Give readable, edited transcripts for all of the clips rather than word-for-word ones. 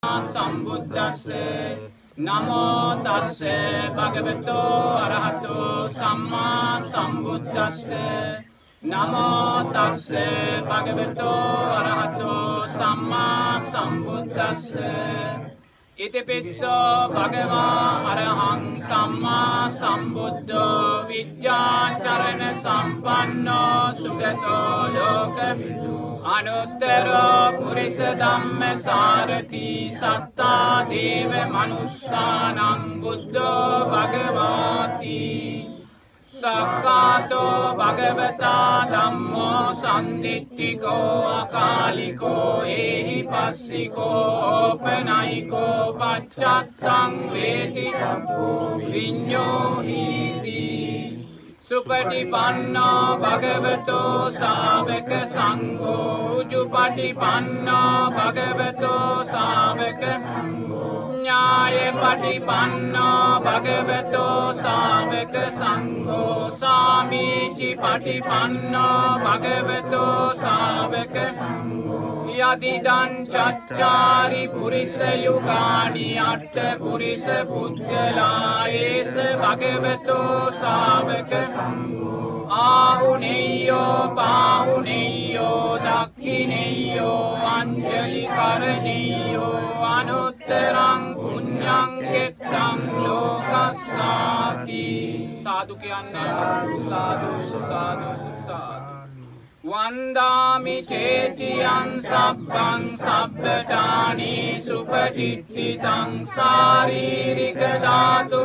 සම්බුද්දස්ස නමෝ තස්ස භගවතු අරහතෝ සම්මා සම්බුද්දස්ස නමෝ තස්ස භගවතු අරහතෝ සම්මා සම්බුද්දස්ස ඉතිපිස්සෝ භගවා අරහං සම්මා සම්බුද්ධෝ විද්‍යාචරණ සම්පන්නෝ සුගතෝ ලෝකවිදු අනුත්තරෝ පුරිස ධම්ම සාරති සත්තා දේව මනුස්සානං බුද්ධෝ භගවාති සක්කාතෝ භගවතා ධම්මෝ සම්දිට්ඨිකෝ අකාලිකෝ ඒහි පස්සිකෝ ඕපනයිකෝ පච්චත්තං වේති විඤ්ඤෝ හීති සුපටිපන්නෝ භගවතෝ ශාවක සංඝෝ උජුපටිපන්නෝ භගවතෝ ශාවක සංඝෝ ඥායපටිපන්නෝ භගවතෝ ශාවක සංඝෝ සාමීචි පටිපන්නෝ භගවතෝ ශාවක සංඝෝ යදිදං චච්චාරි පුරිස යුගානි අට්ඨ පුරිස පුද්ගලා ඒස භගවතෝ ශාවක සංඝෝ ආහුනේයෝ පාහුනේයෝ දක්ඛිනේයෝ අංජලි කරණීයෝ අනුත්තරං පුඤ්ඤං කෙත්තං ලෝකස්සාති සාදු කියන්නේ සාදු සාදු සාදු වන්දාමි චේතියං සබ්බං සබ්බඨානි සුපටිට්ඨිතං ශාරීරික ධාතු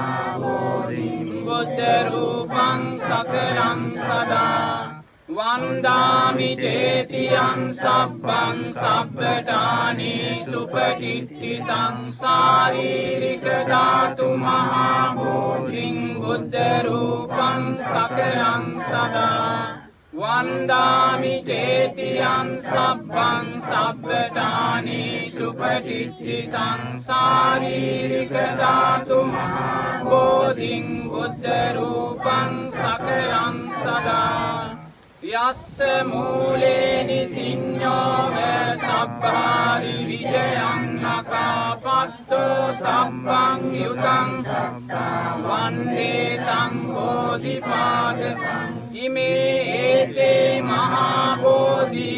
බුද්ධ රූපං සකලං සදා වන්දාමි චේතියං සබ්බං සබ්බඨානි සුපටිට්ඨිතං ශාරීරික ධාතු මහා බෝධිං බුද්ධ රූපං සකලං සදා වන්දාමි චේතියං සබ්බං සබ්බඨානි සුපටිට්ඨිතං ශාරීරික ධාතු මහා බෝධිං බුද්ධ රූපං සකලං සදා යස්ස මූලේ නිසිඤ්ඤෝව සබ්බාරි විජයං අකාපත්තෝ සබ්බං යුතං වන්දේ තං බෝධිපාදකං ඉමේ ඒතේ මහා බෝධි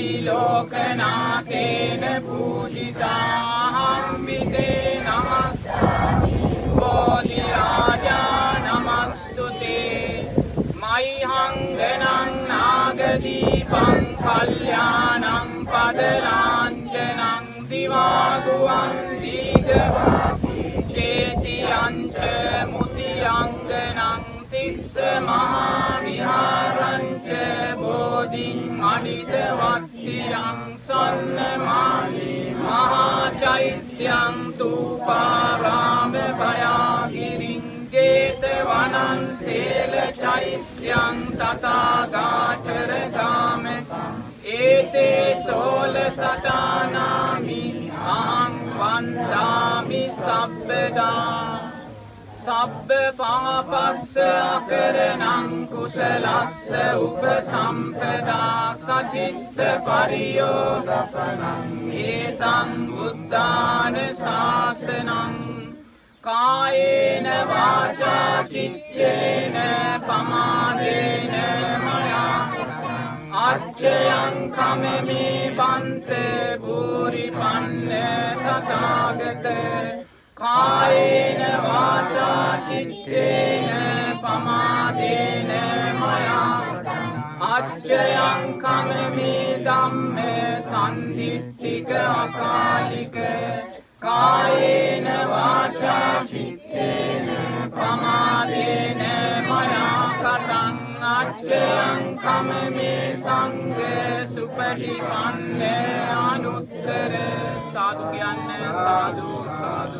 ලෝකනාථේන පූජිතාහං විතේ නමස්සාමි බෝධි රාජා නමස්තුතේ මයිහං ගණං නාගදීපං කල්යාණං පදලාංජනං දිවාගුවන් දීගවාපි චේතියං ච මුතියංගනං තිස්ස මහා විහාරං ච බෝධිං අනිත වත්තියං සන්නමාලි මහා චෛත්‍යං තූපාරාම භයාගිරිං ජේතවනං සේල චෛත්‍යං තථාගාචර ගාමකං ඒතේ සෝල සටානාමි අහං වන්දාමි සබ්බදා සබ්බ පාපස්ස අකරණං කුසලස්ස උපසම්පදා සචිත්ත පරියෝදපනං ඒතං බුද්ධාන ශාසනං කායේන වාචා චිත්තේන පමාදේන මයා අච්චයං කමමේ බන්ත භූරිපන්න තථාගත කායේන වාචා චිත්තේන පමාදේන මයා අච්චයං කමමේ ධම්ම සම්දිට්ඨික අකාලික කායේන වාචා චිත්තේන පමාදේන මයා කතං අච්චයං කමමේ සංඝ සුපටිපන්න අනුත්තර සාදු කියන්නේ සාදු සාදු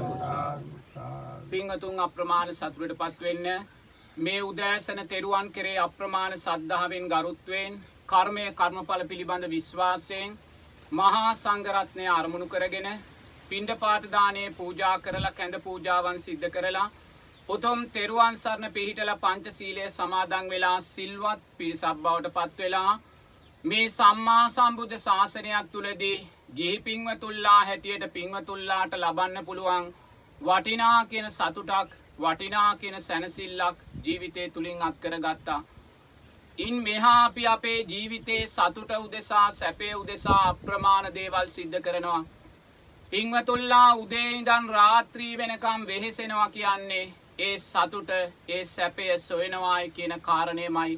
පිංගතුන් අප්‍රමාණ සතුටටපත් වෙන්න මේ උදෑසන තෙරුවන් කෙරේ අප්‍රමාණ සද්ධාවෙන් ගරුත්වයෙන් කර්මය කර්මඵල පිළිබඳ විශ්වාසයෙන් මහා සංඝ රත්නය අරමුණු කරගෙන පිණ්ඩපාත දානය පූජා කරලා කැඳ පූජාවන් සිද්ධ කරලා උතුම් තෙරුවන් සරණ පිහිටලා පංචශීලයේ සමාදන් වෙලා සිල්වත් පිරිසක් බවට පත් වෙලා මේ සම්මා සම්බුද්ධ ශාසනයක් තුලදී ගිහි පින්වතුල්ලා හැටියට පින්වතුල්ලාට ලබන්න පුළුවන් වටිනා කියන සතුටක් වටිනා කියන සැනසෙල්ලක් ජීවිතය තුලින් අත්කරගත්තා. ඉන් මෙහා අපි අපේ ජීවිතේ සතුට උදෙසා සැපේ උදෙසා අප්‍රමාණ දේවල් සිද්ධ කරනවා. පින්වතුල්ලා උදේ ඉඳන් රාත්‍රී වෙනකම් වෙහෙසෙනවා කියන්නේ ඒ සතුට ඒ සැපය සොයනවායි කියන කාරණේමයි.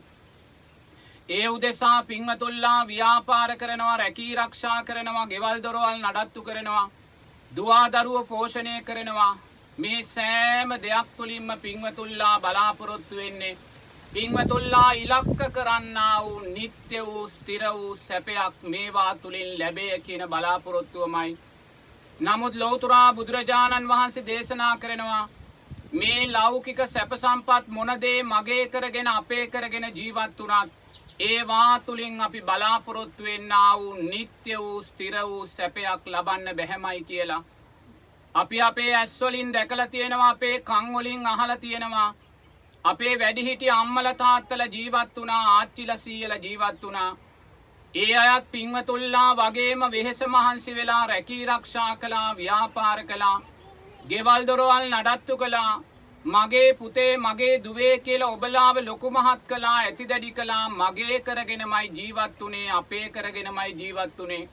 ඒ උදෙසා පින්වතුල්ලා ව්‍යාපාර කරනවා, රැකී ආරක්ෂා කරනවා, ගෙවල් දොරවල් නඩත්තු කරනවා, දුවා දරුවෝ පෝෂණය කරනවා. මේ සෑම දෙයක් තුලින්ම පින්වතුල්ලා බලාපොරොත්තු වෙන්නේ පින්වතුල්ලා ඉලක්ක කරන්නා වූ නිත්‍ය වූ ස්ථිර වූ සැපයක් මේවා තුලින් ලැබෙය කියන බලාපොරොත්තුවමයි. නමුත් ලෞතර බුදුරජාණන් වහන්සේ දේශනා කරනවා මේ ලෞකික සැප සම්පත් මොන දේ මගේ කරගෙන අපේ කරගෙන ජීවත් වුණත් ඒවා තුලින් අපි බලාපොරොත්තු වෙන්නා වූ නිත්‍ය වූ ස්ථිර වූ සැපයක් ලබන්න බැහැමයි කියලා. අපි අපේ ඇස් වලින් දැකලා තියෙනවා, අපේ කන් වලින් අහලා තියෙනවා. අපේ වැඩිහිටි අම්මලා තාත්තලා ජීවත් වුණා, ආච්චිලා සීයලා ජීවත් වුණා. ඒ අයත් පින්වතුල්ලා වගේම වෙහෙස මහන්සි වෙලා රැකී ආරක්ෂා කළා, ව්‍යාපාර කළා, ගෙවල් දොරවල් නඩත්තු කළා. මගේ පුතේ මගේ දුවේ කියලා ඔබලාව ලොකු මහත් කළා, ඇති දැඩි කළා. මගේ කරගෙනමයි ජීවත් වුණේ, අපේ කරගෙනමයි ජීවත් වුණේ.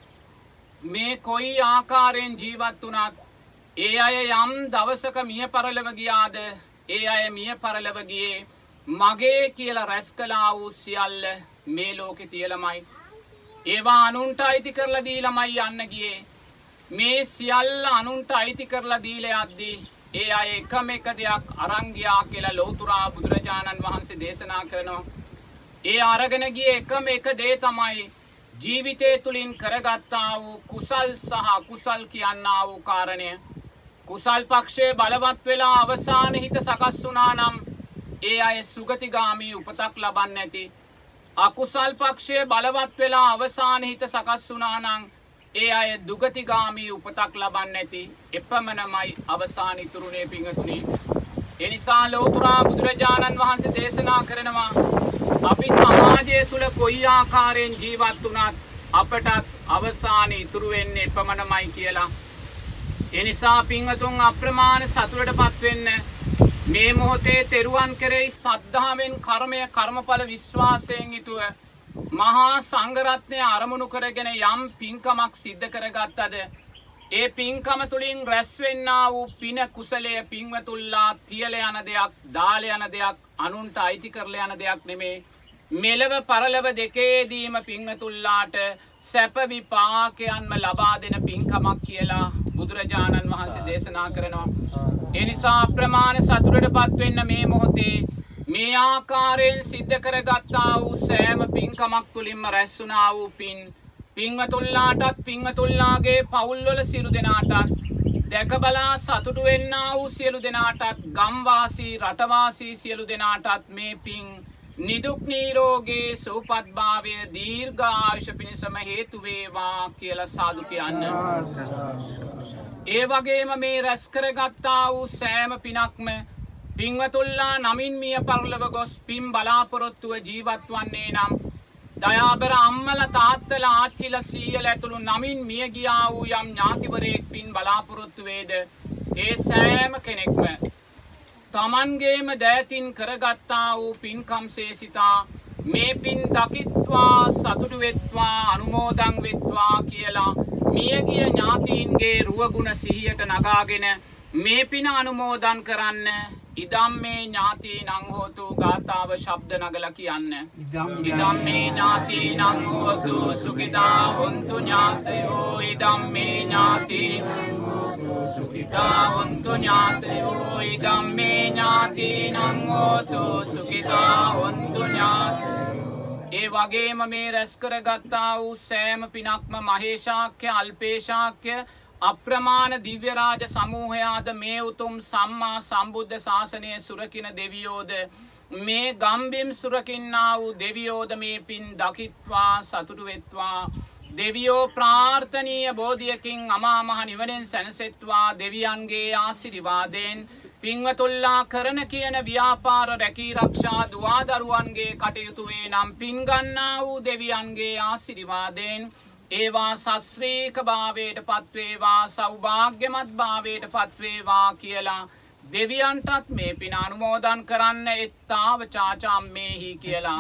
මේ කොයි ආකාරයෙන් ජීවත් වුණත් ඒ අය යම් දවසක මිය පරලව ගියාද ඒ අය මිය පරලව ගියේ මගේ කියලා රැස් කළා වූ සියල්ල මේ ලෝකේ තියලමයි. ඒවා අනුන්ට අයිති කරලා දීලාමයි යන්න ගියේ. මේ සියල්ල අනුන්ට අයිති කරලා දීලා යද්දී ඒ අය එකම එක දෙයක් අරන් ගියා කියලා ලෞතර බුදුරජාණන් වහන්සේ දේශනා කරනවා. ඒ අරගෙන ගියේ එකම එක දේ තමයි ජීවිතය තුලින් කරගත්තා වූ කුසල් සහ අකුසල් කියනා වූ කාරණය. කුසල් පක්ෂයේ බලවත් වෙලා අවසාන හිත සකස් වුණා නම් ඒ අය සුගතිගාමී උපතක් ලබන්නේ නැති. අකුසල් පක්ෂයේ බලවත් වෙලා අවසාන හිත සකස් වුණා නම් ඒ අය දුගතිගාමී උපතක් ලබන්නේ නැති. එපමණමයි අවසාන ඉතුරුනේ පිංගතුනි. ඒ නිසා ලෞතර බුදුරජාණන් වහන්සේ දේශනා කරනවා අපි සමාජය තුල කොයි ආකාරයෙන් ජීවත් වුණත් අපට අවසාන ඉතුරු වෙන්නේ එපමණමයි කියලා. ඒ නිසා පිංගතුන් අප්‍රමාණ සතුටටපත් වෙන්න මේ මොහොතේ තෙරුවන් කෙරෙහි සද්ධාවෙන් කර්මය කර්මඵල විශ්වාසයෙන් යුතුව මහා සංඝරත්නය අරමුණු කරගෙන යම් පින්කමක් සිද්ධ කරගත්තද ඒ පින්කම තුලින් රැස් වෙන්නා වූ පින කුසලය පින්වතුල්ලා තියලා යන දෙයක්, දාලා යන දෙයක්, අනුන්ට අයිති කරලා යන දෙයක් නෙමේ. මෙලව පරලව දෙකේදීම පින්වතුල්ලාට සැප විපාකයන්ම ලබා දෙන පින්කමක් කියලා බුදුරජාණන් වහන්සේ දේශනා කරනවා. ඒ නිසා අප්‍රමාණ සතුටටපත් වෙන්න මේ මොහොතේ මේ ආකාරයෙන් සිද්ධ කරගත්තා වූ සෑම පින්කමක් තුලින්ම රැස් වුණා වූ පින් පින්වතුල්ලාටත් පින්වතුල්ලාගේ පවුල්වල සියලු දෙනාටත් දැක බලා සතුටු වෙන්නා වූ සියලු දෙනාටත් ගම්වාසී රටවාසී සියලු දෙනාටත් මේ පින් නිදුක් නිරෝගී සුවපත්භාවය දීර්ඝායුෂ පිණිසම හේතු වේවා කියලා සාදු කියන්න. ඒ වගේම මේ රැස් කරගත්තා වූ සෑම පිනක්ම පින්වතුල්ලා නමින් මිය පරලොව ගොස් පින් බලාපොරොත්තුව ජීවත් වන්නේ නම් දයාබර අම්මලා තාත්තලා ආච්චිලා සීයලා ඇතුළු නමින් මිය ගියා වූ යම් ඥාතිවරයෙක් පින් බලාපොරොත්තු වේද ඒ සෑම කෙනෙක්ම තමන්ගේම දෑතින් කරගත්තා වූ පින්කම් සේසිතා මේ පින් දකිත්වා සතුටු වෙත්වා අනුමෝදන් වෙත්වා කියලා මියගිය ඥාතීන්ගේ රුවගුණ සිහියට නගාගෙන මේ පින අනුමෝදන් කරන්න. ඉදම් මේ ඥාතීනං හෝතු ගාථාව ශබ්ද නගලා කියන්න. ඉදම් මේ ඥාතීනං හෝතු සුඛිතා හොන්තු ඥාතයෝ. ඉදම් මේ ඥාතීනං හෝතු සුඛිතා හොන්තු ඥාතයෝ. ඉදම් මේ ඥාතීනං හෝතු සුඛිතා හොන්තු ඥාතයෝ. ඒ වගේම මේ රැස් කරගත්තා වූ සෑම පිනක්ම මහේශාක්‍ය අල්පේශාක්‍ය අප්‍රමාණ දිව්‍ය රාජ සමූහයාද මේ උතුම් සම්මා සම්බුද්ධ ශාසනය සුරකින දෙවියෝද මේ ගම්බිම් සුරකින්නා වූ දෙවියෝද මේ පින් දකිත්වා සතුටු වෙත්වා. දෙවියෝ ප්‍රාර්ථනීය බෝධියකින් අමා මහ නිවනෙන් සැනසෙත්වා. දෙවියන්ගේ ආශිර්වාදයෙන් පින්වතුල්ලා කරන කියන ව්‍යාපාර රැකී ආරක්ෂා දුවා දරුවන්ගේ කටයුතු වේ නම් පින් ගන්නා වූ දෙවියන්ගේ ආශිර්වාදයෙන් ඒවා සස්ත්‍රීක භාවයට පත්වේවා සෞභාග්‍යමත් භාවයට පත්වේවා කියලා දෙවියන්ටත් මේ පින අනුමෝදන් කරන්න එත්තාව චාචම්මේහි කියලා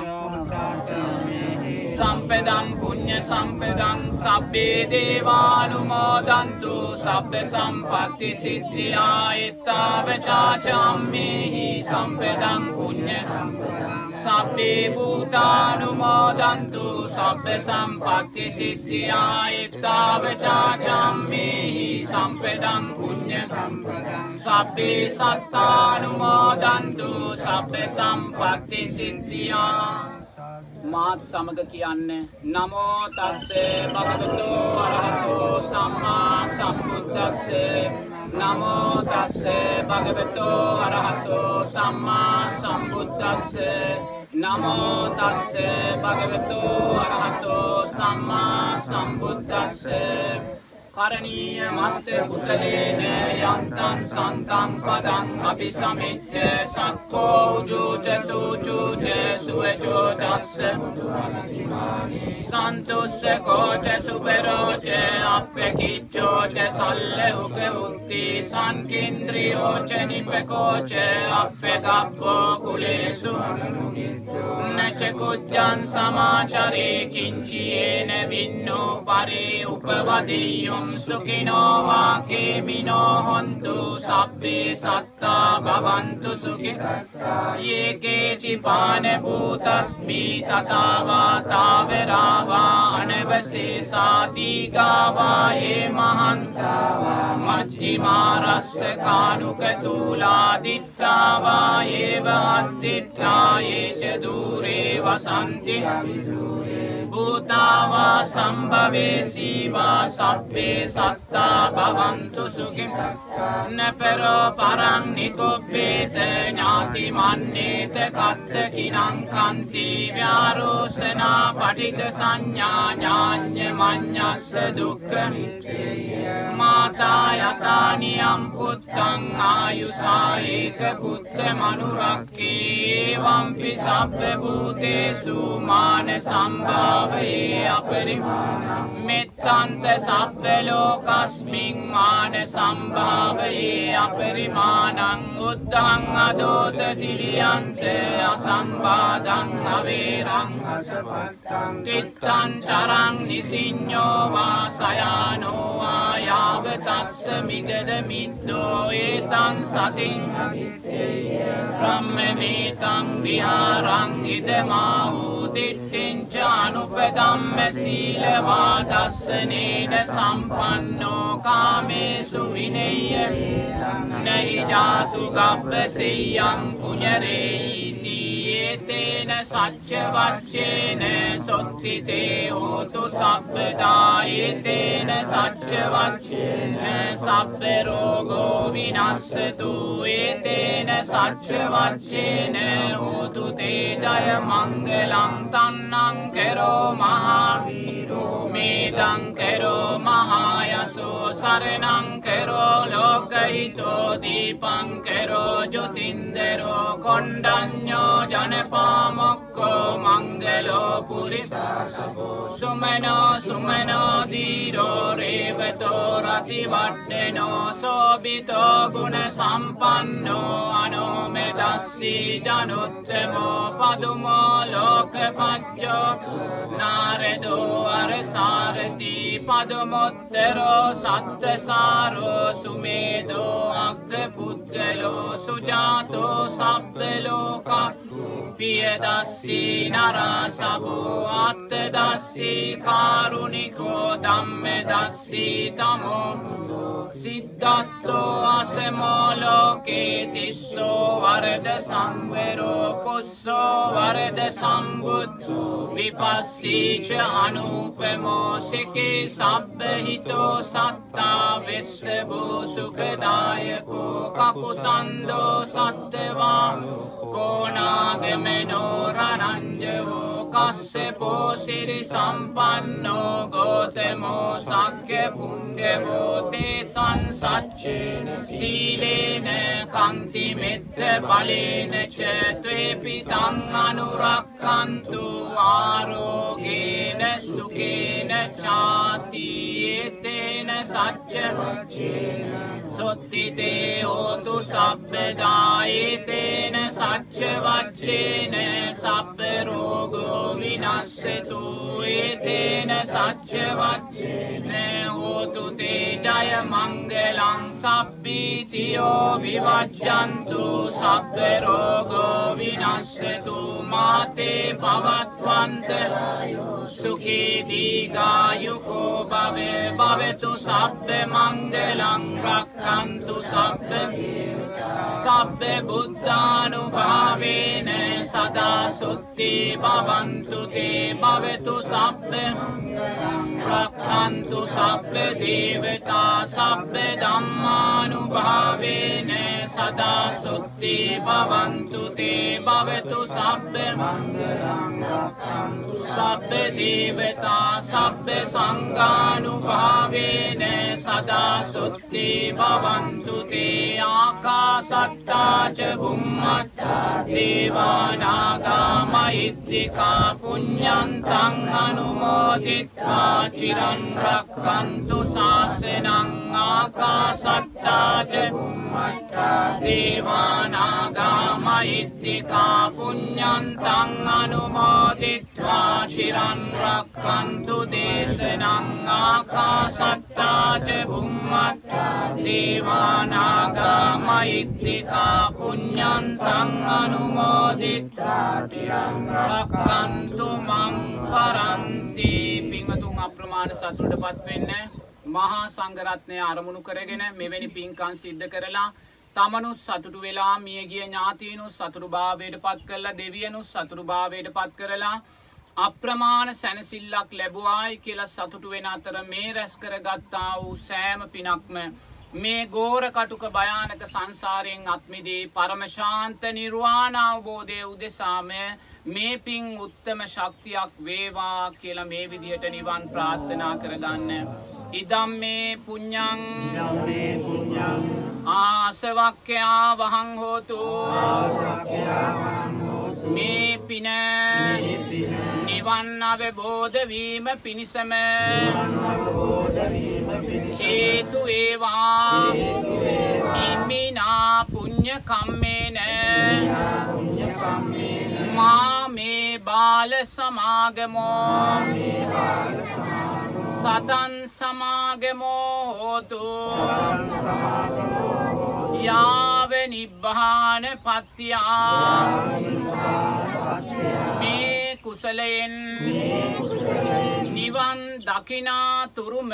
සම්පදං පුඤ්ඤ සම්පදං සබ්බේ දේවානුමෝදන්තු සබ්බ සම්පත්ති සිද්ධියා එත්තාව චාචම්මේහි සම්පදං පුඤ්ඤ සබ්බේ භූතානුමෝදන්තු සබ්බ සම්පත්ති සිද්ධියා එත්තාව චාචම්මේහි සම්පදං පුඤ්ඤ සබ්බේ සත්තානුමෝදන්තු සබ්බ සම්පත්ති සිද්ධියා මාත් සමග කියන්න නමෝ තස්සේ භගවතු අරහතෝ සම්මා සම්බුද්දස්සේ නමෝ තස්සේ භගවතු අරහතෝ සම්මා සම්බුද්දස්සේ නමෝ තස්සේ භගවතු අරහතෝ සම්මා සම්බුද්දස්සේ කරණීය මත්ත කුසලේන යන්තං සන්තං පදං අபிසමිච්ඡ සක්කෝ උජුච සූචුච සුවචෝ තස්ස සන්තුස්ස කෝච සුබරෝච අප්පකිච්ඡෝච සල්ලහුක උත්ති සංකින්ද්‍රියෝච නිපකෝච අප්පගප්පෝ කුලේසු නච කුජ්ජං සමාචරේ කිංචියේන වින්නෝ පරේ උපවදියෝ සුඛිනෝ වාකේමිනෝ හොන්තු සබ්බේ සත්තා භවන්තු සුඛිතා යේකේති පාන භූතස්මි තථාවා තාවරාවා අනවසේසා දීගාවා යේ මහන්තාවා මජ්ජිමා රස්ස කානුක තූලා දිත්තාවා ඒව අත්තිත්තා යේච දූරේ වසන්ති භූතාවා සම්භවේසීවා සබ්බේ සත්තා භවන්තු සුඛිතා නපරෝ පරං නිකොප්පේත ඥාති මන්නේත කත්ත කිනං කන්ති ව්‍යාරෝසනා පටික සංඥා ඥාඤ්ඤ මඤ්ඤස්ස දුක්ඛ මාතා යතානියම් පුත්තං ආයුසා ඒක පුත්ත මනුරක්ඛේ වම්පි සබ්බ භූතේසු මාන සම්භාවේ අපරිමාණං මෙත්තන්ත සබ්බ ලෝකස්මින් මාන සම්භාවේ අපරිමාණං උද්ධං අදෝත තිලියන්ත අසම්බාධං අවේරං අසපත්තං තිත්තං චරං නිසිඤ්ඤෝ වාසයානෝ ආයාව තස්ස මිගද මිද්දෝ ඒතං සතින් බ්‍රහ්මමේතං විහාරං ඉදමාහූ දිට්ඨිංච අනුපදම්ම සීලවා දස්සනේන සම්පන්නෝ කාමේසු විනෙය්‍ය නහි ජාතු ගබ්බසෙය්‍යං පුඤ්ඤරේයිති ඒතේන සච්ච වච්චේන සොත්තිතේ හෝතු සබ්බදා ඒතේන සච්ච වච්චේන සබ්බ රෝගෝ විනස්සතු ඒතේන සච්ච වච්චේන හෝතු තේ ජය මංගලං තන්නං කරෝ මහාවීරෝ මේදං කරෝ මහායසෝ සරණං කරෝ ලෝකහිතෝ දීපං කරෝ ජොතින්දරෝ කොණ්ඩඤ්ඤෝ ජනපාමොක්කෝ මංගලෝ පුරිසාසකෝ සුමනෝ සුමනෝ දීරෝ රේවතෝ රතිවට්ඨනෝ සෝබිතෝ ගුණ සම්පන්නෝ අනෝමෙදස්සී ජනුත්තමෝ පදුමෝ ලෝකපච්චෝ නාරදෝ අරසාරති පදුමොත්තරෝ සත්තසාරෝ සුමේදෝ අග්ග පුද්ගලෝ සුජාතෝ සබ්බ ලෝකක් පියදස්සී නරසබෝ අත්තදස්සී කාරුණිකෝ ධම්මදස්සී තමෝ සිද්ධත්තෝ අසමෝ ලෝකේ තිස්සෝ වරද සංවරෝ කුස්සෝ වරද සම්බුද්ධෝ විපස්සීච අනූපමෝ සිකේ සබ්බහිතෝ සත්තා වෙස්සබෝ සුඛදායකෝ කකුසන්දෝ සත්තවා කෝනාගමනෝ රණංජවෝ කස්සපෝ සිරි සම්පන්නෝ ගෝ ගෝතමෝ සක්්‍ය පුංගවෝ තේසං සච්චේන සීලේන කන්ති මෙත්ත බලේන ච ත්වේපි තං අනුරක්ඛන්තු ආරෝගේන සුඛේන චාති ඒතේන සච්ච වච්චේන සොත්තිතේ හෝතු සබ්බදායේතේන සච්ච වච්චේන සබ්බ රෝගෝ විනස්සතු ඒතේන සච්ච වච්චේන හෝතු තේ ජය මංගලං සබ්බීතියෝ විවජ්ජන්තු සබ්බ රෝගෝ විනස්සතු මාතේ භවත්වන්ත සුඛී දීඝායුකෝ භවෙතු සබ්බ මංගලං රක්ඛන්තු සබ්බ බුද්ධානුභාවේන සදා සුත්ති භවන්තු තේ භවෙතු සබ්බ රක්ඛන්තු සබ්බ දේවතා සබ්බ ධම්මානුභාවේන සදා සුත්ති භවන්තු තේ භවෙතු සබ්බ සබ්බ දේවතා සබ්බ සංඝානුභාවේන සදා සුත්ති භවන්තු තේ ආකාසට්ටා ච බුම්මට්ටා දේවානාගා මහිද්దికා පුඤ්ඤන්තං අනුමෝදිත්වා චිරන් රක්ඛන්තු ශාසනං ආකාසට්ටා ච බුම්මට්ටා දේවානාගා මහිද්దికා පුඤ්ඤන්තං අනුමෝදිත්වා චිරන් රක්ඛන්තු දේශනං ආකාසට්ටා ච බුම්මට්ටා දේවානාගා මහිද්దికා පුඤ්ඤන්තං අනුමෝදිත්වා චිරන් රක්ඛන්තු මං පරන්ති. පින්වතුන් අප්‍රමාණ සතුටටපත් වෙන්න මහා සංඝරත්නය අරමුණු කරගෙන මෙවැනි පින්කම් සිද්ධ කරලා තමනුත් සතුටු වෙලා මියගිය ඥාතීනුත් සතුටුභාවයට පත් කරලා දෙවියනුත් සතුටුභාවයට පත් කරලා අප්‍රමාණ සැනසෙල්ලක් ලැබුවායි කියලා සතුටු වෙන අතර මේ රැස් කරගත්තා වූ සෑම පිනක්ම මේ ගෝර කටුක භයානක සංසාරයෙන් අත්මිදී පරම ශාන්ත නිර්වාණ අවබෝධය උදෙසාම මේ පින් උත්තම ශක්තියක් වේවා කියලා මේ විදිහට නිවන් ප්‍රාර්ථනා කරගන්න. ඉදම්මේ පුඤ්ඤං ආසවක්ඛ්‍යා වහං හෝතු මේ පින නිවන් අවබෝධ වීම පිණිසම හේතු වේවා. ඉමිනා පුඤ්ඤ කම්මේන මා මේ බාල සමාගමෝ සතන් සමාගමෝ හෝතු යාව නිබ්බාන පත්‍යා. මේ කුසලයෙන් නිවන් දකිනා තුරුම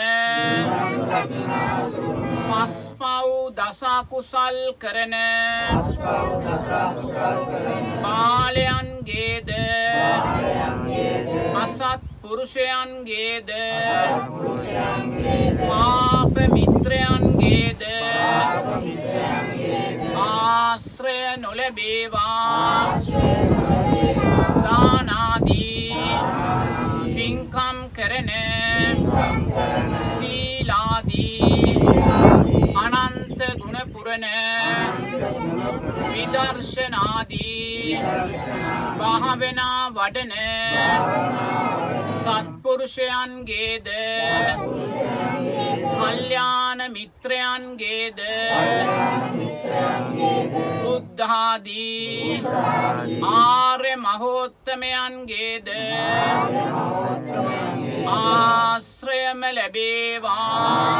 පස්පව් දස කුසල් කරන බාලයන්ගේද අසත් පුරුෂයන්ගේද පාප මිත්‍රයන්ගේද ආශ්‍රය නොලැබේවා. දානාදී පින්කම් කරන සීලාදී අනන්ත ගුණ පුරණ විදර්ශනාදී භාවනා වඩන සත්පුරුෂයන්ගේද කල්යාණ මිත්‍රයන්ගේද බුද්ධාදී ආර්ය මහෝත්තමයන්ගේද ආශ්‍රයම ලැබේවා.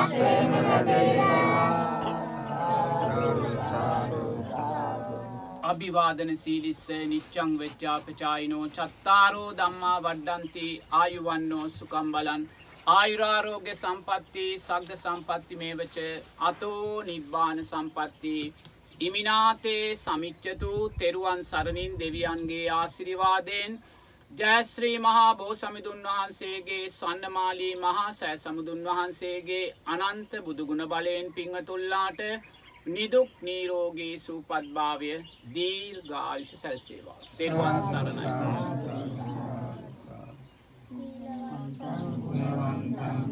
අභිවාදන සීලිස්ස නිච්ඡං වෙච්ඡාපචායිනෝ චත්තාරෝ ධම්මා වඩ්ඩන්ති ආයුවන්නෝ සුඛං බලං ආයුරාරෝග්‍ය සම්පatti සග්ග සම්පatti මේවච අතෝ නිබ්බාන සම්පatti. ඉමිනාතේ සමිච්ඡතු තෙරුවන් සරණින් දෙවියන්ගේ ආශිර්වාදයෙන් ජයශ්‍රී මහා බෝසමිඳුන් වහන්සේගේ සන්නමාලී මහා සෑ සමුදුන් වහන්සේගේ අනන්ත බුදුගුණ බලයෙන් පිංවතුල්ලාට නිදුක් නිරෝගී සුවපත් භාවය දීර්ඝායුෂ සැලසේවා. තෙරුවන් සරණයි.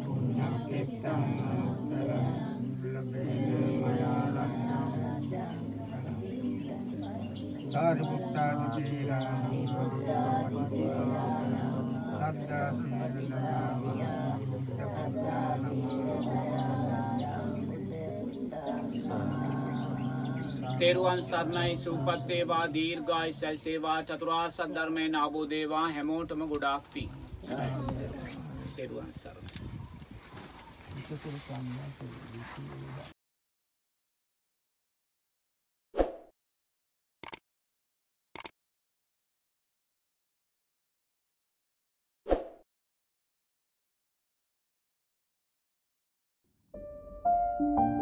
තෙරුවන් සරණයි සූපත් වේවා දීර්ඝායු සැලසේවා චතුරාර්ය සත්‍ය ධර්මයෙන් අවබෝධ වේවා හැමෝටම ගොඩාක් පිං. තෙරුවන් සරණයි. Thank you.